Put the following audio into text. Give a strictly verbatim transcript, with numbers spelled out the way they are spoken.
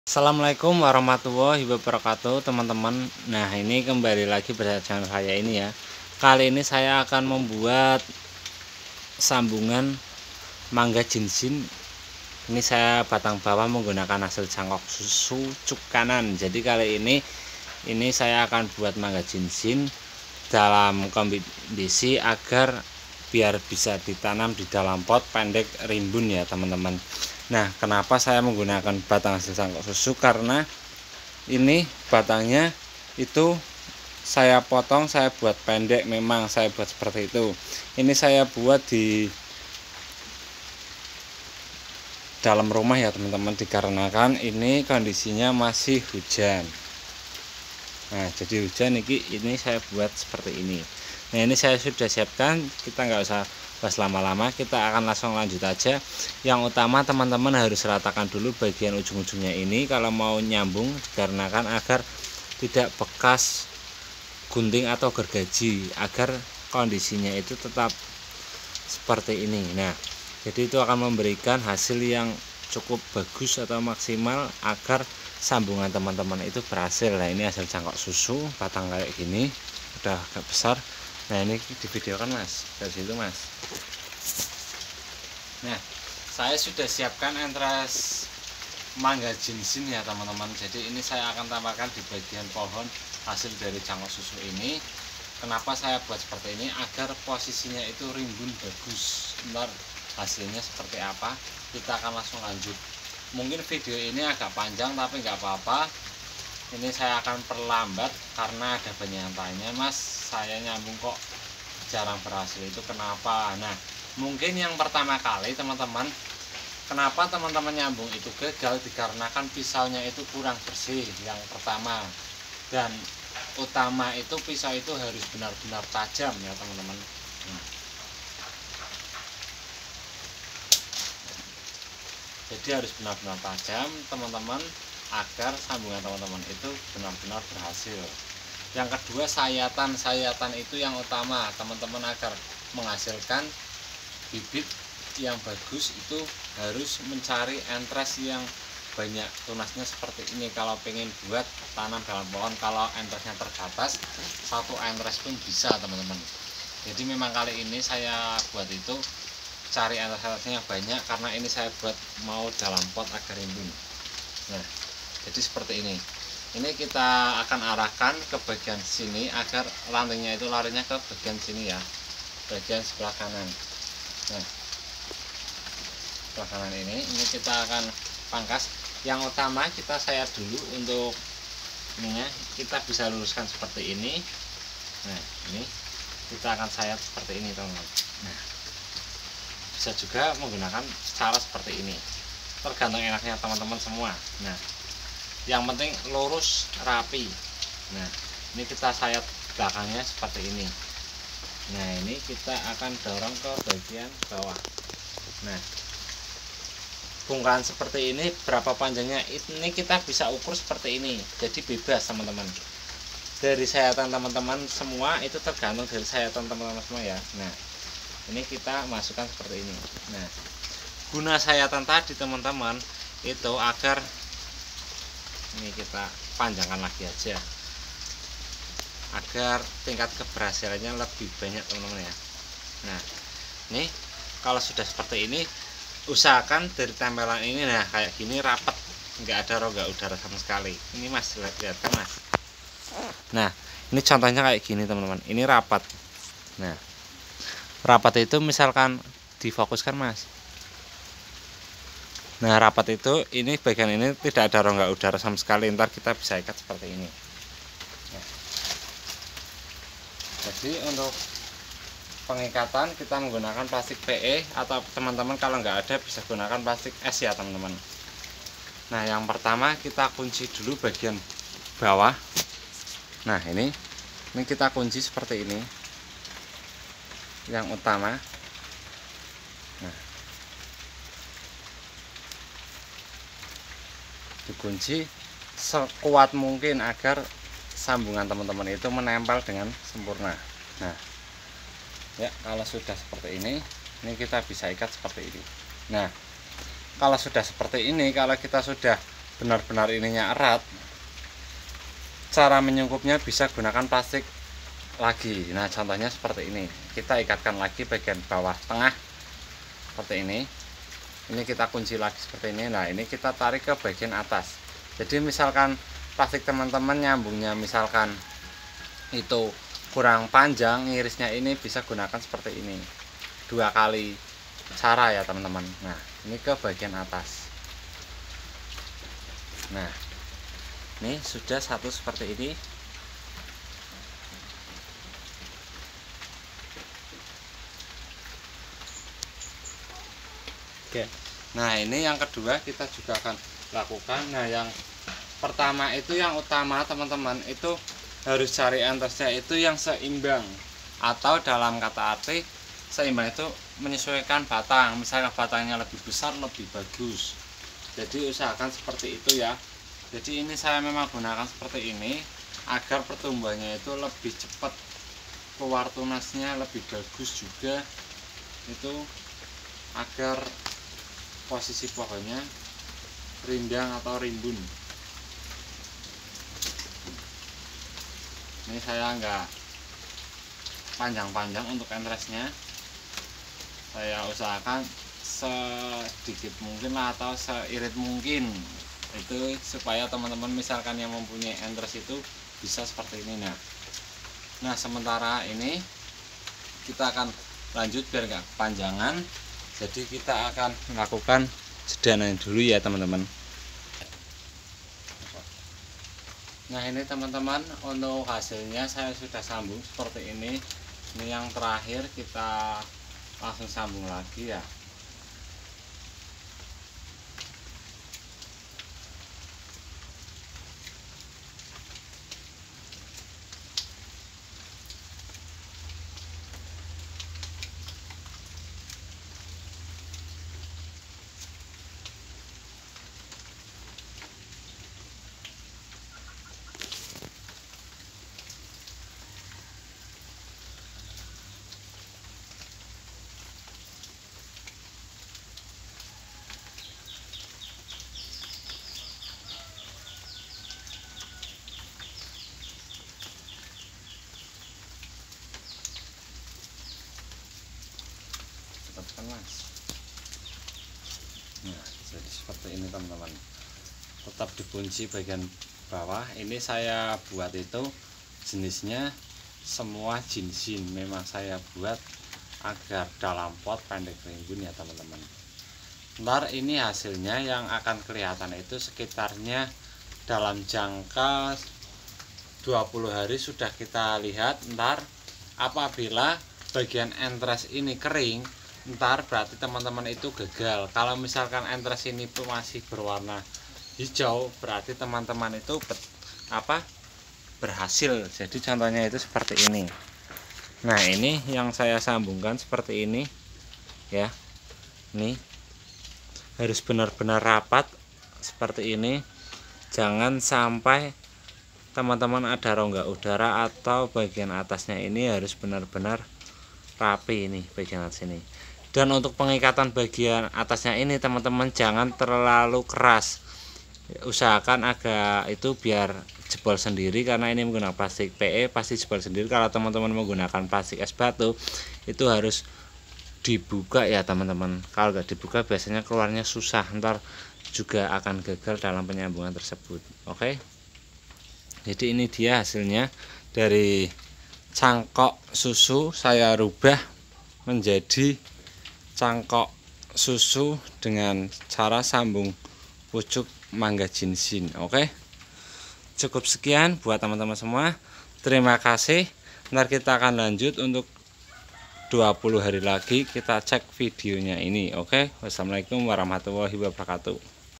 Assalamualaikum warahmatullahi wabarakatuh teman-teman. Nah, ini kembali lagi bersama channel saya ini ya. Kali ini saya akan membuat sambungan mangga jinsin. Ini saya batang bawah menggunakan hasil cangkok susu cuk kanan. Jadi kali ini ini saya akan buat mangga jinsin dalam kondisi agar biar bisa ditanam di dalam pot pendek rimbun ya teman-teman. Nah, kenapa saya menggunakan batang hasil cangkok susu? Karena ini batangnya itu saya potong, saya buat pendek, memang saya buat seperti itu. Ini saya buat di dalam rumah ya teman-teman, dikarenakan ini kondisinya masih hujan. Nah, jadi hujan ini, ini saya buat seperti ini. Nah, ini saya sudah siapkan, kita nggak usah bahas lama-lama, kita akan langsung lanjut aja. Yang utama teman-teman harus ratakan dulu bagian ujung-ujungnya ini kalau mau nyambung, dikarenakan agar tidak bekas gunting atau gergaji, agar kondisinya itu tetap seperti ini. Nah, jadi itu akan memberikan hasil yang cukup bagus atau maksimal agar sambungan teman-teman itu berhasil. Nah, ini hasil cangkok susu batang kayak gini, udah agak besar. Nah, ini di video kan mas, dari situ mas. Nah, saya sudah siapkan entres mangga jinsin ya teman-teman. Jadi ini saya akan tambahkan di bagian pohon hasil dari cangkok susu ini. Kenapa saya buat seperti ini? Agar posisinya itu rimbun bagus. Ntar hasilnya seperti apa, kita akan langsung lanjut. Mungkin video ini agak panjang tapi nggak apa-apa. Ini saya akan perlambat karena ada banyak yang tanya, mas saya nyambung kok jarang berhasil, itu kenapa? Nah, mungkin yang pertama kali teman-teman, kenapa teman-teman nyambung itu gagal, dikarenakan pisaunya itu kurang bersih yang pertama. Dan utama itu pisau itu harus benar-benar tajam ya teman-teman. Nah, jadi harus benar-benar tajam teman-teman, agar sambungan teman-teman itu benar-benar berhasil. Yang kedua, sayatan sayatan itu yang utama teman-teman, agar menghasilkan bibit yang bagus itu harus mencari entres yang banyak tunasnya seperti ini. Kalau pengen buat tanam dalam pohon, kalau entresnya terbatas, satu entres pun bisa teman-teman. Jadi memang kali ini saya buat itu cari entres-entresnya banyak, karena ini saya buat mau dalam pot agar rimbun. Nah, jadi seperti ini. Ini kita akan arahkan ke bagian sini agar rantingnya itu larinya ke bagian sini ya, bagian sebelah kanan. Nah, sebelah kanan ini, ini kita akan pangkas. Yang utama kita sayat dulu untuk ininya, kita bisa luruskan seperti ini. Nah, ini kita akan sayat seperti ini teman-teman. Nah, bisa juga menggunakan cara seperti ini, tergantung enaknya teman-teman semua. Nah, yang penting lurus rapi. Nah, ini kita sayat belakangnya seperti ini. Nah, ini kita akan dorong ke bagian bawah. Nah, bongkahan seperti ini berapa panjangnya ini kita bisa ukur seperti ini. Jadi bebas teman-teman, dari sayatan teman-teman semua itu tergantung dari sayatan teman-teman semua ya. Nah, ini kita masukkan seperti ini. Nah, guna sayatan tadi teman-teman itu agar ini kita panjangkan lagi aja, agar tingkat keberhasilannya lebih banyak teman-teman ya. Nah, ini kalau sudah seperti ini, usahakan dari tempelan ini, nah kayak gini rapat, nggak ada rongga udara sama sekali. Ini mas, lihat, lihat kan mas. Nah, ini contohnya kayak gini teman-teman, ini rapat. Nah, rapat itu misalkan difokuskan mas. Nah, rapat itu ini bagian ini tidak ada rongga udara sama sekali. Ntar kita bisa ikat seperti ini. Nah, jadi untuk pengikatan kita menggunakan plastik P E, atau teman-teman kalau nggak ada bisa gunakan plastik es ya teman-teman. Nah, yang pertama kita kunci dulu bagian bawah. Nah, ini ini kita kunci seperti ini, yang utama. Nah, dikunci sekuat mungkin agar sambungan teman-teman itu menempel dengan sempurna. Nah, ya kalau sudah seperti ini, ini kita bisa ikat seperti ini. Nah, kalau sudah seperti ini, kalau kita sudah benar-benar ininya erat, cara menyungkupnya bisa gunakan plastik lagi. Nah contohnya seperti ini, kita ikatkan lagi bagian bawah tengah seperti ini, ini kita kunci lagi seperti ini. Nah ini kita tarik ke bagian atas. Jadi misalkan plastik teman-teman nyambungnya misalkan itu kurang panjang, irisnya ini bisa gunakan seperti ini, dua kali cara ya teman-teman. Nah ini ke bagian atas. Nah ini sudah satu seperti ini. Oke. Nah ini yang kedua kita juga akan lakukan. Nah yang pertama itu yang utama teman-teman, itu harus cari entersnya itu yang seimbang, atau dalam kata arti seimbang itu menyesuaikan batang. Misalnya batangnya lebih besar lebih bagus, jadi usahakan seperti itu ya. Jadi ini saya memang gunakan seperti ini agar pertumbuhannya itu lebih cepat, keluar tunasnya lebih bagus juga, itu agar posisi pohonnya rindang atau rimbun. Ini saya enggak panjang-panjang untuk entresnya, saya usahakan sedikit mungkin lah atau seirit mungkin, itu supaya teman-teman misalkan yang mempunyai entres itu bisa seperti ini. Nah, nah sementara ini kita akan lanjut biar enggak kepanjangan, jadi kita akan melakukan sedanan dulu ya teman-teman. Nah ini teman-teman, untuk hasilnya saya sudah sambung seperti ini. Ini yang terakhir, kita langsung sambung lagi ya. Mas. Nah jadi seperti ini teman-teman, tetap dikunci bagian bawah. Ini saya buat itu jenisnya semua jinsin, memang saya buat agar dalam pot pendek rimbun ya teman-teman. Ntar ini hasilnya yang akan kelihatan itu sekitarnya dalam jangka dua puluh hari sudah kita lihat. Ntar apabila bagian entres ini kering, ntar berarti teman-teman itu gagal. Kalau misalkan entres ini tuh masih berwarna hijau, berarti teman-teman itu bet, apa berhasil. Jadi contohnya itu seperti ini. Nah ini yang saya sambungkan seperti ini ya, ini harus benar-benar rapat seperti ini, jangan sampai teman-teman ada rongga udara atau bagian atasnya ini harus benar-benar rapi ini bagian atas ini. Dan untuk pengikatan bagian atasnya ini teman-teman jangan terlalu keras, usahakan agak itu biar jebol sendiri, karena ini menggunakan plastik P E pasti jebol sendiri. Kalau teman-teman menggunakan plastik es batu itu harus dibuka ya teman-teman, kalau nggak dibuka biasanya keluarnya susah, ntar juga akan gagal dalam penyambungan tersebut. Oke, jadi ini dia hasilnya dari cangkok susu, saya rubah menjadi cangkok susu dengan cara sambung pucuk mangga jinsin. Oke, cukup sekian buat teman-teman semua, terima kasih. Ntar kita akan lanjut untuk dua puluh hari lagi, kita cek videonya ini. Oke, wassalamualaikum warahmatullahi wabarakatuh.